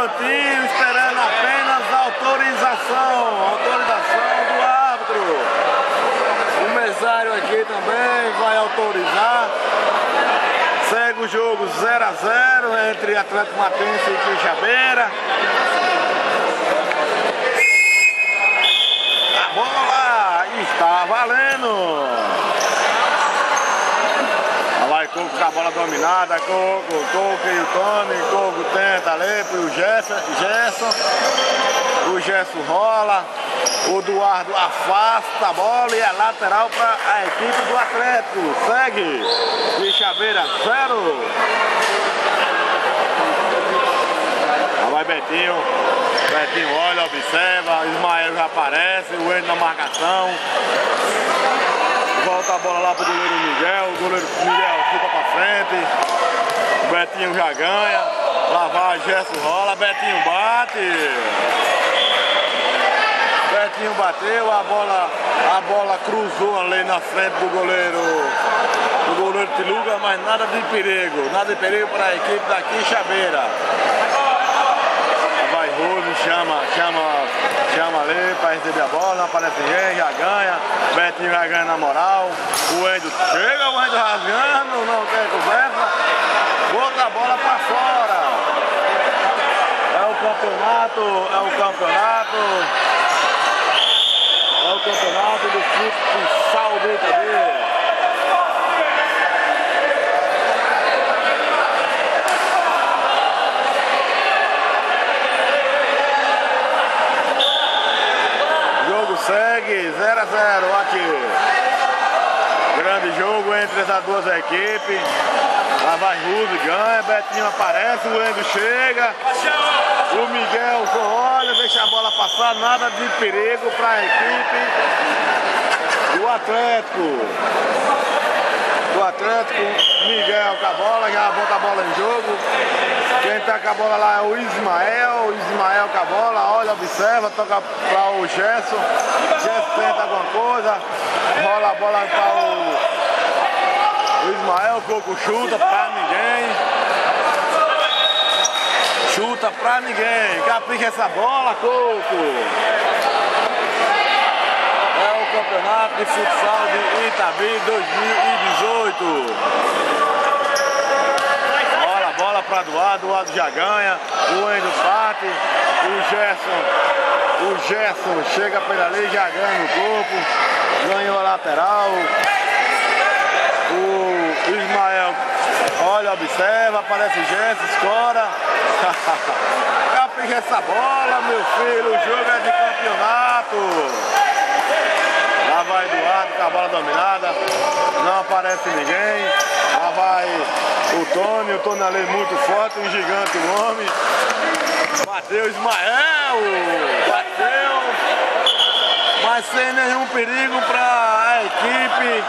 cantinho, esperando apenas a autorização do árbitro. O mesário aqui também vai autorizar. Segue o jogo 0 a 0 entre Atlético Matense e Quixabeira. A bola está valendo. Vai Coco com a bola dominada, Coco e o Tony. Coco tenta ali pro Gerson. O Gerson rola. O Eduardo afasta a bola e é lateral para a equipe do Atlético. Segue. Quixabeira 0. Vai Betinho. Betinho olha, observa. Ismael já aparece. O Endo na marcação. Volta a bola lá pro goleiro Miguel. O goleiro Miguel fica pra frente. O Betinho já ganha. Lá vai, Gerson rola. Betinho bate. Betinho bateu, a bola cruzou ali na frente do goleiro Tiluga, mas nada de perigo para a equipe da Quixabeira. Vai Rose, chama ali para receber a bola, não aparece ninguém, já ganha. Betinho já ganha na moral. O Endo chega, o Endo rasgando, não quer conversa. Bota a bola para fora. É o campeonato do futsal do Itabi. Jogo segue 0 a 0 aqui. Grande jogo entre essas duas equipes. Lá vai Ruse, ganha, Betinho aparece, o Endo chega. O Miguel só olha, deixa a bola passar, nada de perigo para a equipe do Atlético. Miguel com a bola, já bota a bola em jogo. Quem tá com a bola lá é o Ismael com a bola, olha, observa, toca para o Gerson. Gerson tenta alguma coisa, rola a bola para o Ismael, Coco chuta para ninguém. Chuta pra ninguém. Capricha essa bola, Coco. É o campeonato de futsal de Itabi 2018. Rola a bola pra Eduardo já ganha. O Endo parte. O Gerson chega por ali, já ganha no corpo. Ganhou a lateral. O Ismael olha, observa, aparece o Gerson, escora. Capricha essa bola, meu filho, o jogo é de campeonato. Lá vai Eduardo com a bola dominada, não aparece ninguém. Lá vai o Tony ali muito forte, um gigante, um homem. Bateu Ismael, bateu, mas sem nenhum perigo para a equipe.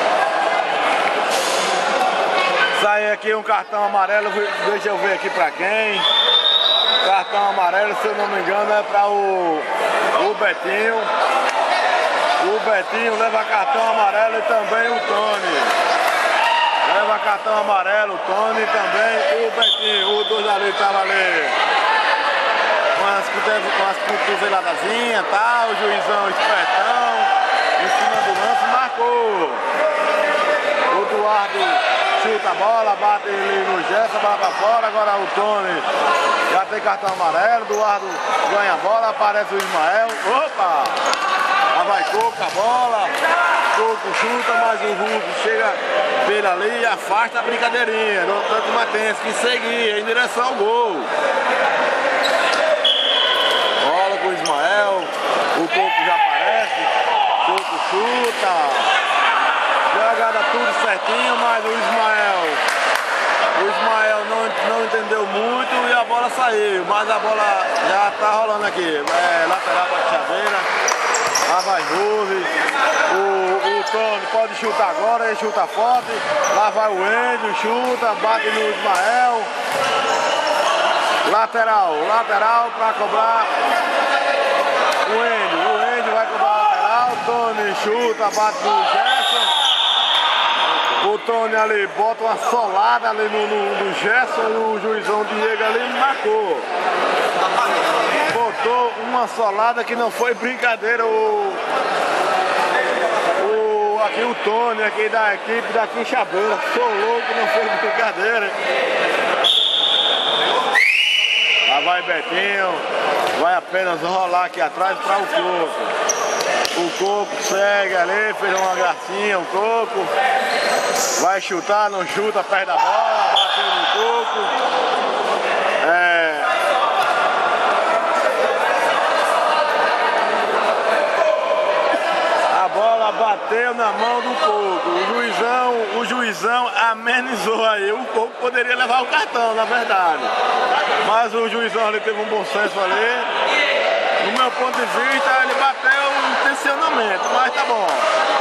Sai aqui um cartão amarelo, deixa eu ver aqui pra quem. Cartão amarelo, se eu não me engano, é para o Betinho. O Betinho leva cartão amarelo e também o Tony. Leva cartão amarelo, o Tony e também o Betinho. O dois ali estavam ali com as cotoveladazinhas, tá? O juizão espertão, em cima do lance, marcou. O Eduardo chuta a bola, bate ele no Gerson, bola pra fora, agora o Tony já tem cartão amarelo, Eduardo ganha a bola, aparece o Ismael, opa! Lá vai Coco a bola, Coco chuta, mas o Russo chega dele ali e afasta a brincadeirinha, do Atlético Matense que seguir em direção ao gol. Bola com o Ismael, o Coco já aparece, Coco chuta. Jogada tudo certinho, mas o Ismael não entendeu muito e a bola saiu, mas a bola já tá rolando aqui. É lateral para Quixabeira. Lá vai Rose. O Tony pode chutar agora, ele chuta forte. Lá vai o Endo, chuta, bate no Ismael. Lateral para cobrar o Endo vai cobrar lateral. Tony chuta, bate no Gerson. O Tony ali bota uma solada ali no Gerson e o juizão Diego ali marcou. chutou uma solada que não foi brincadeira. Aqui o Tony, aqui da equipe da Quixabeira, solou que não foi brincadeira. Lá vai Betinho, vai apenas rolar aqui atrás para o Coco. O Coco segue ali, fez uma gracinha, o Coco. Vai chutar, não chuta, perde a bola, bateu no Coco. A bola bateu na mão do Coco. O juizão amenizou aí. O Coco poderia levar o cartão, na verdade. Mas o juizão ali teve um bom senso ali. No meu ponto de vista, ele bateu o intencionamento, mas tá bom.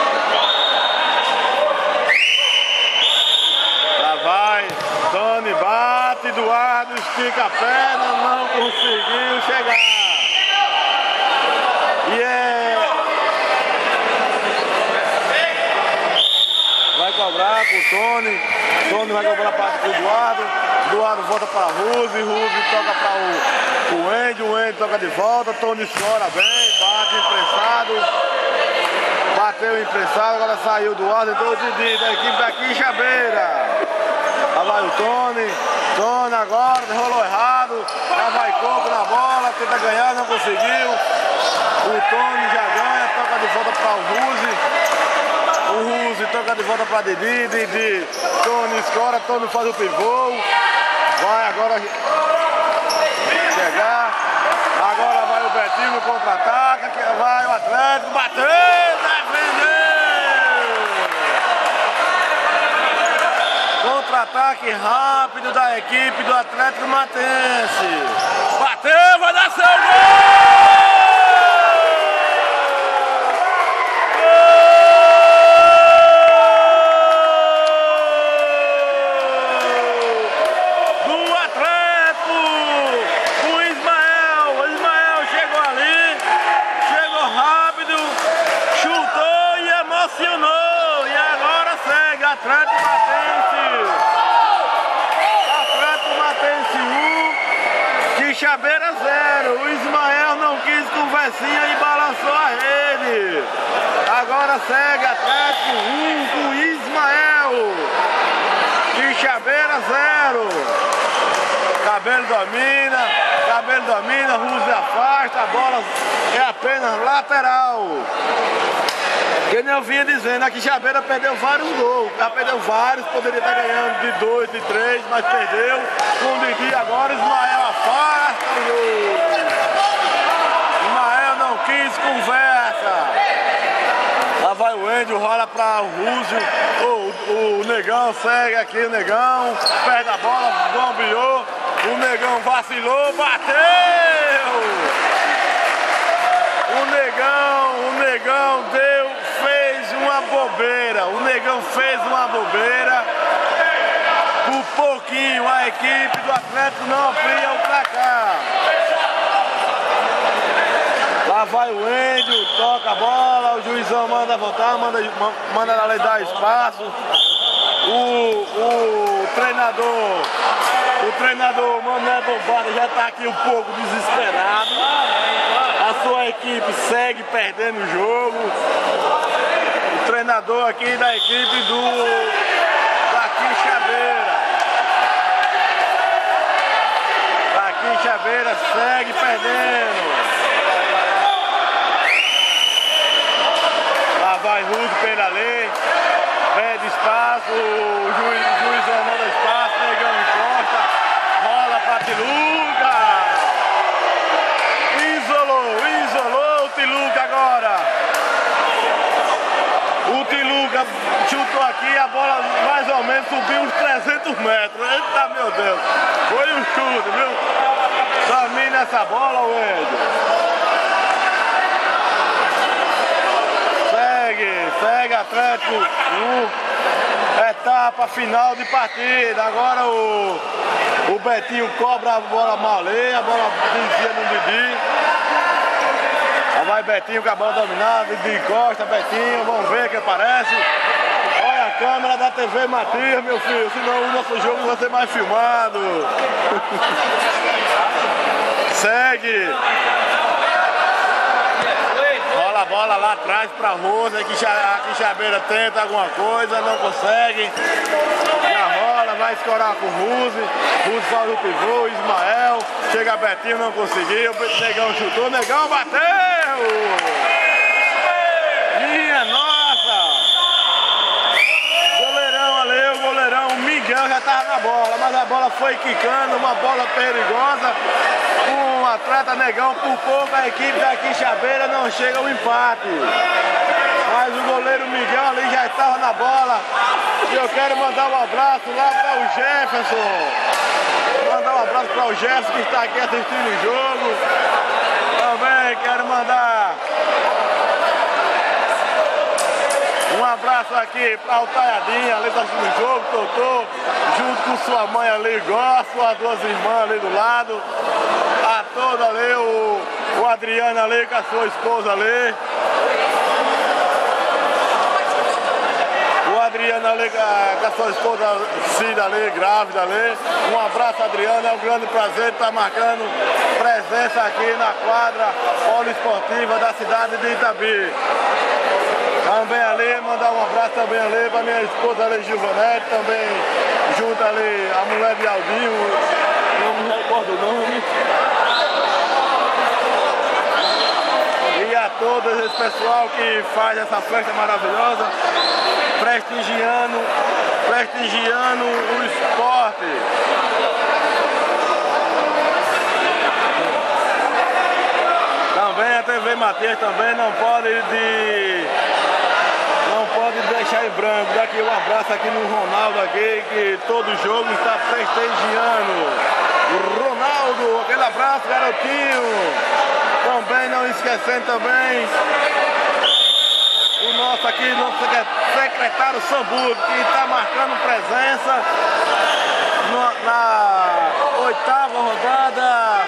Lá vai, Tony bate, Eduardo estica a perna, não conseguiu chegar. Vai cobrar pro Tony vai cobrar para o Eduardo volta para Ruse toca para o Andy toca de volta, Tony escora bem, bate emprestado, bateu emprestado, agora saiu o Eduardo, entrou o Didi da equipe da Quixabeira. Lá vai o Tony agora, rolou errado, lá vai Coco na bola, tenta ganhar, não conseguiu. O Tony já ganha, toca de volta para o Ruse toca de volta para Didi, Tony escora, Tony faz o pivô, vai agora chegar, agora vai o Betinho no contra-ataque, vai o Atlético, bateu, defendeu! Contra-ataque rápido da equipe do Atlético Matense, bateu, vai dar seu gol! Atlético Matense 1, Quixabeira 0. O Ismael não quis conversinha e balançou a rede. Agora segue Atlético 1 com Ismael. Quixabeira 0. Cabelo domina, Ruse afasta, a bola é apenas lateral. Que nem eu vinha dizendo, a Quixabeira perdeu vários gols, já perdeu vários, poderia estar ganhando de 2, de 3, mas perdeu. Com o Didi agora, Ismael afasta o gol. Ismael não quis conversa. Lá vai o Andy, rola para o Rússio, o Negão segue aqui, o Negão, perde a bola, bombeou, o Negão vacilou, bateu! O Negão fez uma bobeira, por pouquinho a equipe do Atlético não amplia o placar. Lá vai o Índio, toca a bola, o juizão manda voltar, manda ela dar espaço. O treinador Mané Bombada já está aqui um pouco desesperado. A sua equipe segue perdendo o jogo. O treinador aqui da equipe da Quixabeira. A Quixabeira segue perdendo. Lá vai Rude pela lei. Pede espaço, o juizão manda espaço, Negão encosta, rola pra Tiluca. Isolou o Tiluca agora. O Tiluca chutou aqui, a bola mais ou menos subiu uns 300 metros. Eita, meu Deus, foi um chute, viu? Domina essa bola, o Ed. Segue Atlético, etapa final de partida. Agora o Betinho cobra a bola malê, a bola desvia no Didi. Lá vai Betinho com a bola dominada, Didi encosta, Betinho, vamos ver o que aparece. Olha a câmera da TV Matias, meu filho, senão o nosso jogo vai ser mais filmado. Segue. Rola a bola lá atrás pra Rose. Aqui Quixabeira tenta alguma coisa, não consegue. Já rola, vai escorar com o Ruse. Ruse faz o pivô, Ismael. Chega Betinho, não conseguiu. Negão chutou, Negão bateu! Minha nossa! Goleirão ali, o goleirão Miguel já tava na bola, mas a bola foi quicando, uma bola perigosa. Um atleta Negão, por pouco a equipe da Quixabeira não chega ao empate. Mas o goleiro Miguel ali já estava na bola. E eu quero mandar um abraço lá para o Jefferson. Mandar um abraço para o Jefferson que está aqui assistindo o jogo. Também quero mandar um abraço aqui para o Taiadinha, ali tá assistindo o jogo, Totô, junto com sua mãe ali, Gosto, as duas irmãs ali do lado. A toda ali, o Adriano ali com a sua esposa ali. O Adriano ali com a sua esposa Cida ali, grávida ali. Um abraço, Adriano, é um grande prazer estar marcando presença aqui na quadra poliesportiva da cidade de Itabi. Também ali, mandar um abraço também ali para minha esposa ali, Gilvanete, também junto ali a mulher de Aldinho, não me recordo o nome. E a todo esse pessoal que faz essa festa maravilhosa, prestigiando o esporte. Também a TV Matias também não pode deixar em branco. Daqui um abraço aqui no Ronaldo aqui, que todo jogo está prestigiando. O Ronaldo, aquele abraço, garotinho. Também não esquecendo também o nosso aqui, nosso secretário Samburgo, que está marcando presença na 8ª rodada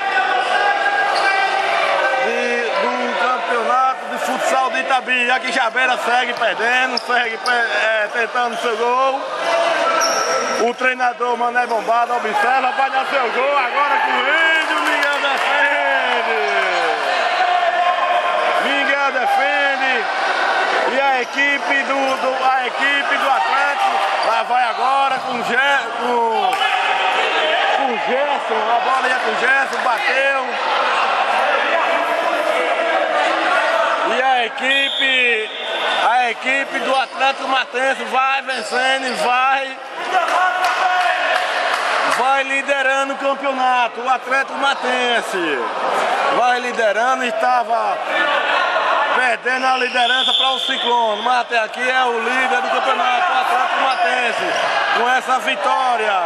do campeonato de futsal de Itabi. A Quixabeira segue perdendo, segue tentando seu gol. O treinador Mané Bombado observa, vai dar seu gol agora com o Índio. Miguel defende. Miguel defende. E a equipe do Atlético lá vai agora com o Gerson. A bola ia com o Gerson, bateu. E a equipe do Atlético Matense vai vencendo e vai liderando o campeonato. O Atlético Matense vai liderando, estava perdendo a liderança para o Ciclone, mas até aqui é o líder do campeonato, o Atlético Matense. Com essa vitória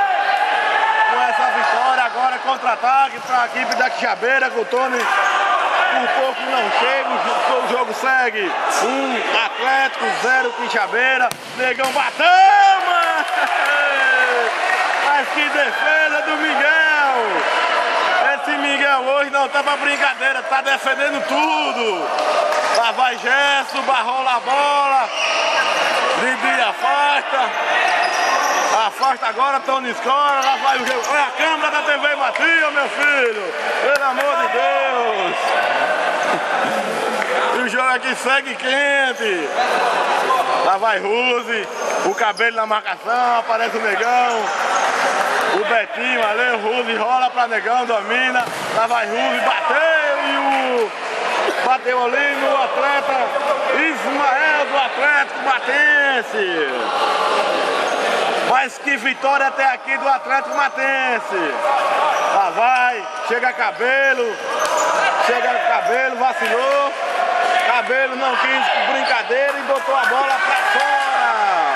agora contra-ataque para a equipe da Quixabeira, com o Tony por pouco não chega, o jogo segue 1 Atlético, 0 Quixabeira. Negão bateu, mano! Mas que defesa do Miguel! Esse Miguel hoje não tá pra brincadeira, tá defendendo tudo. Lá vai Gerson, barrola a bola, Didi afasta agora, Tony escora, lá vai o jogo. Olha a câmera da TV Matias, meu filho, pelo amor de Deus. E o jogo aqui segue quente. Lá vai Ruse, o cabelo na marcação, aparece o Negão. O Betinho ali, o Ruse rola pra Negão, domina. Lá vai Ruse, bateu ali no atleta Ismael do Atlético Matense. Mas que vitória até aqui do Atlético Matense. Lá vai, chega Cabelo, vacilou. Cabelo não quis brincadeira e botou a bola pra fora.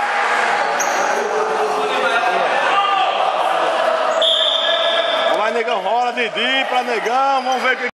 Vai Negão, rola Didi pra Negão, vamos ver o que